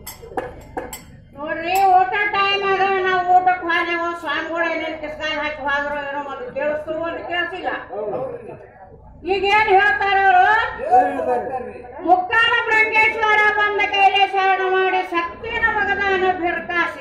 ನೋಡ್ರಿ ಊಟ ಟೈಮ್ ಆಗ ನಾವು ಊಟಕ್ಕೆ ಹೋದೆವು ಸ್ವಾಮಿಗಳು ಏನೇನು ಕಿಸ್ಕಾಲ್ ಹಾಕಿ ಹೋದ್ರು ಏನೋ ಮೊದಲು ಕೇಳಿಸ್ತು ಒಂದು ಕೇಳಿಸಿಲ್ಲ. ಈಗೇನ್ ಹೇಳ್ತಾರ ಅವರು? ಮುಕ್ಕಾಲ ಬ್ರಹ್ಮೇಶ್ವರ ಬಂದ ಕೈಲೆ ಶರಣ ಮಾಡಿ ಶಕ್ತಿನ ಮಗದಾನ ಬಿರ್ಕಾಸಿ.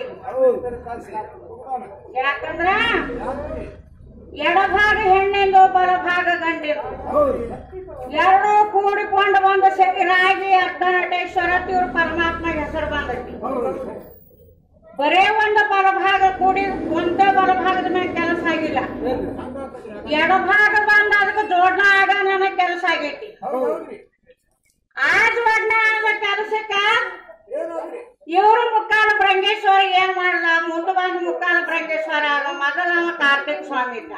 ಯಾಕಂದ್ರ ಎಡಭಾಗ ಹೆಣ್ಣೆಂದು ಬಲಭಾಗ ಗಂಡೆಂದು ಎರಡೂ ಕೂಡಿಕೊಂಡು ಬಂದ ಶರೀರಾಗಿ ಅರ್ಧನಟೇಶ್ವರ ಇವ್ರು ಪರಮಾತ್ಮ ಹೆಸರು ಬಂದೈತಿ. ಬರೇ ಒಂದು ಬಲಭಾಗ ಕೂಡಿ ಒಂದೇ ಬಲಭಾಗದ ಮೇಲೆ ಕೆಲಸ ಆಗಿಲ್ಲ. ಎಡಭಾಗ ಬಂದ ಅದಕ್ಕೆ ಜೋಡಣ ಆಗ ನನಗೆ ಕೆಲಸ ಆಗೈತಿ. ಆ ಜೋಡಣ ಆದ ಕೆಲಸಕ್ಕ ಇವರು ಮುಕ್ಕಾಲ ಬ್ರಹ್ಮೇಶ್ವರ ಏನ್ ಮಾಡ್ದ? ಮುಂದೆ ಬಂದು ಮುಕ್ಕಾಲ ಬ್ರಹ್ಮೇಶ್ವರ ಆಗ ಮೊದಲ ಕಾರ್ತಿಕ್ ಸ್ವಾಮಿ ಇದ್ದ.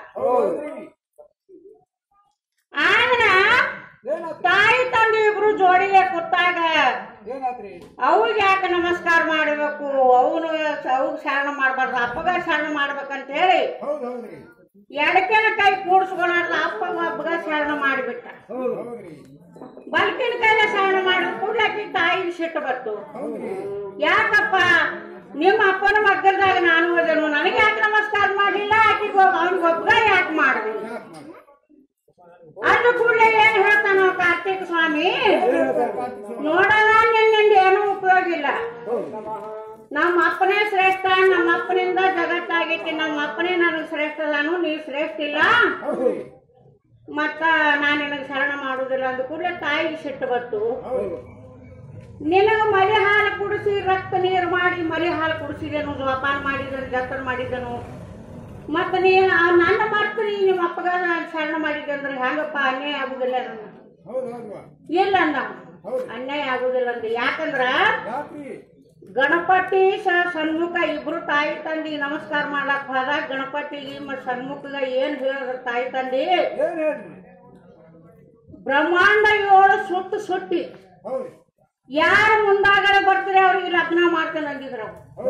ಆದ್ರ ತಾಯಿ ತಂದೆ ಇಬ್ರು ಜೋಡಿಗೆ ಕೂತಾಗ ಅವ್ರಿಗೆ ಯಾಕೆ ನಮಸ್ಕಾರ ಮಾಡಬೇಕು? ಅವ್ಗ ಶರಣ ಮಾಡ್ಬಾರ್ದು, ಅಪ್ಪಗ ಶರಣ ಮಾಡ್ಬೇಕಂತ ಹೇಳಿ ಎಡಕಿನ ಕೈ ಕೂಡಿಸ್ಕೊಳಲ್ಲ ಅಪ್ಪಗ ಹಬ್ಬಗ ಶರಣ ಮಾಡಿಬಿಟ್ಟ. ಬಲ್ಕಿನ ಕೈಲ ಶರಣ ಮಾಡ ಕೂಡ್ಲಾಕಿ ತಾಯಿಗೆ ಸಿಟ್ಟು ಬತ್ತು. ಯಾಕಪ್ಪ ನಿಮ್ಮ ಅಪ್ಪನ ಮಗ್ಗದಾಗ ನಾನು ಹೋದೆನು, ನನಗೆ ಯಾಕೆ ನಮಸ್ಕಾರ ಮಾಡಲಿಲ್ಲ? ಆಕಿಗೆ ಹೋಗ ಅವನಿಗೊಬ್ಬಗ ಯಾಕೆ ಮಾಡಿದೆ? ಅದು ಕೂಡಲೇ ಏನ್ ಹೇಳ್ತಾನ ಕಾರ್ತಿಕ್ ಸ್ವಾಮಿ, ನೋಡಲ್ಲ ನಿನ್ನಿಂದ ಏನೂ ಉಪಯೋಗ ಇಲ್ಲ. ನಮ್ಮ ಅಪ್ಪನೇ ಶ್ರೇಷ್ಠ, ನಮ್ಮ ಅಪ್ಪನಿಂದ ಜಗತ್ತಾಗೈತಿ, ನಮ್ಮ ಅಪ್ಪನೇ ನನಗೆ ಶ್ರೇಷ್ಠ ಅದಾನು, ನೀ ಶ್ರೇಷ್ಠ ಇಲ್ಲ, ಮತ್ತ ನಾನು ನಿನಗೆ ಶರಣ ಮಾಡುದಿಲ್ಲ. ಅಂದ ಕೂಡಲೇ ತಾಯಿಗೆ ಸಿಟ್ಟು ಬತ್ತು. ನಿನಗ ಮಲಿ ಹಾಲು ಕುಡಿಸಿ ರಕ್ತ ನೀರು ಮಾಡಿ ಮಲಿ ಹಾಲು ಕುಡಿಸಿದೆನು, ಜೋಪಾನ ಮಾಡಿದನು, ಜತನ ಮಾಡಿದನು. ಮತ್ತ ನೀ ನನ್ನ ಮಾಡ್ತೀನಿ ನಿಮ್ಮ ಅಪ್ಪಗ ಶರಣ ಮಾಡಿದ್ದೆ ಅಂದ್ರೆ ಹೆಂಗಪ್ಪ? ಅನ್ಯಾಯ ಆಗುದಿಲ್ಲ ಇಲ್ಲ ಅಂದ. ಅನ್ಯಾಯ ಆಗುದಿಲ್ಲ ಅಂದ. ಯಾಕಂದ್ರ ಗಣಪತಿ ಸನ್ಮುಖ ಇಬ್ರು ತಾಯಿ ತಂದಿ ನಮಸ್ಕಾರ ಮಾಡ್ಲಾಕ್ ಹೋದಾಗ ಗಣಪತಿಗೆ ಮತ್ ಸನ್ಮುಖಗ ಏನ್ ಹೇಳಿದ್ರ ತಾಯಿ ತಂದಿ? ಬ್ರಹ್ಮಾಂಡ 7 ಸುಟ್ಟಿ ಯಾರು ಮುಂದಾಗಡೆ ಬರ್ತೀರಿ ಅವ್ರಿಗೆ ಲಗ್ನ ಮಾಡ್ತೇನೆ ಅಂದಿದ್ರ.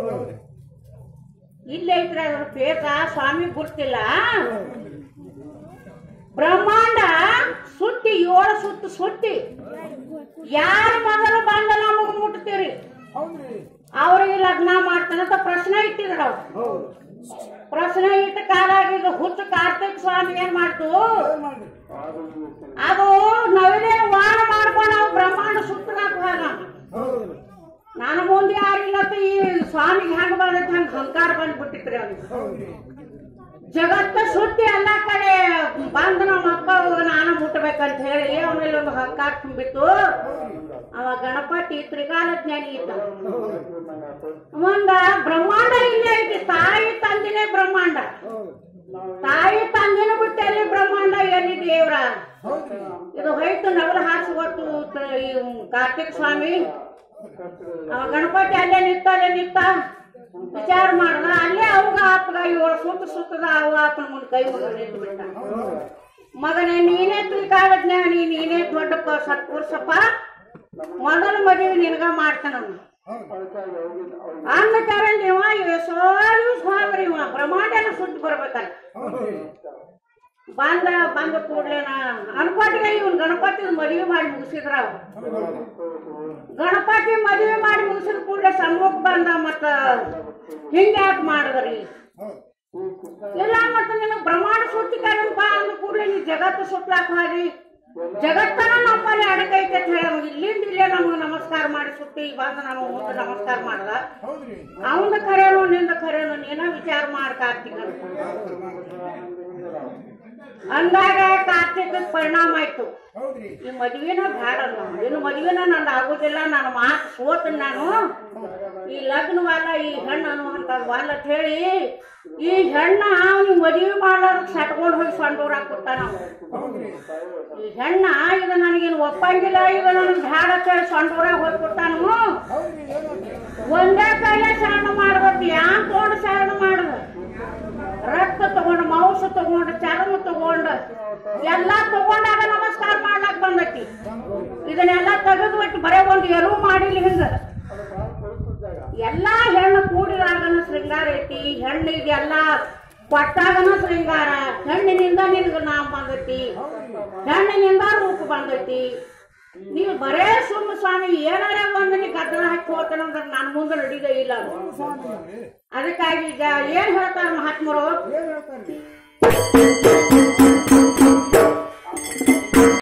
ಇಲ್ಲೇ ಐತ್ರಿ ಅದ್ರ ಪೇಟ, ಸ್ವಾಮಿ ಗುರ್ತಿಲ್ಲ. ಬ್ರಹ್ಮಾಂಡ ಸುಟ್ಟಿ 7 ಸುಟ್ಟಿ ಯಾರು ಮೊದಲು ಬಂದ ನಮಗ್ ಮುಟ್ತೀರಿ ಅವ್ರಿಗೆ ಲಗ್ನ ಮಾಡ್ತಾನಂತ ಪ್ರಶ್ನೆ ಇಟ್ಟಿದ್ರ. ಪ್ರಶ್ನೆ ಇಟ್ಟ ಕಾಲಾಗಿದ್ದು ಹುಚ್ಚು ಕಾರ್ತಿಕ್ ಸ್ವಾಮಿ ಏನ್ ಮಾಡ್ತು? ಅದು ನವಿಲೆ ವಾಣ ಮಾಡ್ಕೊಂಡು ನಾವು ಬ್ರಹ್ಮಾಂಡ ಸುತ್ತಲಾಕ ಹೋದ. ನಾನು ಮುಂದೆ ಯಾರಿಲ್ಲತ್ತ ಈ ಸ್ವಾಮಿಗೆ ಹೆಂಗ ಬಂದೈತಿ ಹಂಗ ಅಹಂಕಾರ ಬಂದ್ಬಿಟ್ಟಿತ್ರಿ ಅವ್ನಿಗೆ. ಜಗತ್ತ ಸುತ್ತಿ ಎಲ್ಲಾ ಕಡೆ ಬಂದು ನಮ್ಮ ಅಪ್ಪ ನಾನು ಮುಟ್ಟಬೇಕಂತ ಹೇಳಿ ಅವನಲ್ಲಿ ಒಂದು ಅಹಂಕಾರ ತುಂಬಿತ್ತು. ಅವ ಗಣಪತಿ ತ್ರಿಕಾಲ ಜ್ಞಾನಿ ಇದ್ದ. ಒಂದ ಬ್ರಹ್ಮಾಂಡ ಇಲ್ಲೇ ಐತಿ, ತಾಯಿ ತಂದಿನೇ ಬ್ರಹ್ಮಾಂಡ. ತಾಯಿ ತಂದಿನ ಬಿಟ್ಟು ಎಲ್ಲಿ ಬ್ರಹ್ಮಾಂಡ, ಎಲ್ಲಿ ದೇವ್ರ? ಇದು ಹೋಯ್ತು ನವಲ ಹಾಸಿ ಗೊತ್ತು ಈ ಕಾರ್ತಿಕ್ ಸ್ವಾಮಿ. ಅವ ಗಣಪತಿ ಅಲ್ಲೇ ನಿಂತ ವಿಚಾರ ಮಾಡ್ದ. ಅಲ್ಲೇ ಅವಾಗ ಅಪ್ಪಗ 7 ಸುತ್ತದ ಅವ ಅಪ್ಪನ ಮುಂದೆ ಕೈ ಮುಗಿದು ನಿಂತು ಬಿಟ್ಟ. ಮಗನೇ ನೀನೇ ತ್ರಿಕಾಲ ಜ್ಞಾನಿ, ನೀನೇ ದೊಡ್ಡ ಸತ್ಪುರುಷಪ್ಪ, ಮೊದಲ ಮದುವೆ ನಿನಗ ಮಾಡ್ತಾನ ಅಂದ ಕಾರಣ ಇವ ಸ್ವಾಮಿ ಇವ ಬ್ರಹ್ಮಾಂಡನ ಸುದ್ದಿ ಬರ್ಬೇಕಲ್ಲ. ಬಂದ ಕೂಡ್ಲೇನ ಅನ್ಕೋಟಿಗೆ ಇವನ್ ಗಣಪತಿ ಮದುವೆ ಮಾಡಿ ಮುಗಿಸಿದ್ರ. ಗಣಪತಿ ಮದುವೆ ಮಾಡಿ ಮುಗಿಸಿದ ಕೂಡಲೇ ಸನ್ಮುಖ ಬಂದ. ಮತ್ತ ಹಿಂಗ್ಯಾಕ್ ಮಾಡಿದ್ರಿ? ಇಲ್ಲ ಮತ್ತ ನಿನಗ್ ಬ್ರಹ್ಮಾಂಡ ಸುಟ್ಟಿಕಾರಪ್ಪ ಅಂದ ಕೂಡಲೇ ನೀ ಜಗತ್ತು ಸುಟ್ಲಾಕ ಹೋದ್ರಿ. ಜಗತ್ತನ ನಮ್ಮಲ್ಲಿ ಅಡಕೈತೆ ಅಂತ ಹೇಳ ಇಲ್ಲಿಂದ ಇಲ್ಲೇ ನಮ್ಗೆ ನಮಸ್ಕಾರ ಮಾಡಿ ಸುತ್ತಿ ಬಂದ ನಮ್ಮ ಮುಂದೆ ನಮಸ್ಕಾರ ಮಾಡ್ದ. ಅವಂದ ಖರೇನು ನಿಂದ ಖರೇನು ನೀನ ವಿಚಾರ ಮಾಡ ಕಾರ್ತಿಕ ಅಂದಾಗ ಕಾರ್ತಿಕ ಪರಿಣಾಮ ಆಯ್ತು. ಈ ಮದ್ವಿನ ಬ್ಯಾಡ, ಇನ್ನು ಮದ್ವಿನ ನಂದು ಆಗುದಿಲ್ಲ, ನನ್ನ ಮಾತು ಸೋತ ನಾನು ಈ ಲಗ್ನವಲ್ಲ ಈ ಹೆಣ್ಣು ಅನ್ನುವಂಥದ್ದು ಅಂತ ಹೇಳಿ ಈ ಹೆಣ್ಣ ಅವ್ನಿಗೆ ಮದುವೆ ಮಾಡ್ಲಾರ್ದು ಸಟ್ಕೊಂಡು ಹೋಗಿ ಸೊಂಡೂರಾಗ ಕೊಡ್ತಾನ. ಈ ಹೆಣ್ಣ ಇದು ನನಗೇನು ಒಪ್ಪಂಗಿಲ್ಲ, ಇದು ನನಗೆ ಬ್ಯಾಡ ಹೇಳಿ ಸೊಂಡೂರಾಗ ಹೋಗಿ ಕೊಡ್ತಾನು. ಒಂದೇ ಕೈಲೇ ಶರಣ ಮಾಡ್ಬೇಕು, ಯಾನ್ ತಗೊಂಡು ಶರಣ ಮಾಡುದು? ರಕ್ತ ತಗೊಂಡು, ಮಾಂಸ ತಗೊಂಡು, ಚರ್ಮ ತಗೊಂಡು ಎಲ್ಲಾ ತಗೊಂಡಾಗ ನಮಸ್ಕಾರ ಮಾಡ್ಲಾಕ್ ಬಂದೈತಿ. ಇದನ್ನೆಲ್ಲಾ ತೆಗೆದು ಬಿಟ್ಟು ಬರೇ ಒಂದು ಎರು ಮಾಡಿಲ್ಲ. ಹಿಂಗ ಎಲ್ಲಾ ಹೆಣ್ಣು ಕೂಡಿದಾಗನ ಶೃಂಗಾರ ಐತಿ. ಹೆಣ್ಣಿಗೆ ಎಲ್ಲಾ ಕೊಟ್ಟಾಗನ ಶೃಂಗಾರ. ಹೆಣ್ಣಿನಿಂದ ನಿನಗ ನಾಮ ಬಂದೈತಿ, ಹೆಣ್ಣಿನಿಂದ ರೂಪ ಬಂದೈತಿ. ನೀವು ಬರೇ ಸುಮ್ಮ ಸ್ವಾಮಿ ಏನಾರ ಒಂದು ನೀ ಗದ್ದಲ ಹಾಕಿ ಹೋಗ್ತಾನಂದ್ರೆ ನನ್ನ ಮುಂದೆ ನಡೀದೇ ಇಲ್ಲ ಅದಕ್ಕಾಗಿ ಈಗ ಏನ್ ಹೇಳ್ತಾರ ಮಹಾತ್ಮರು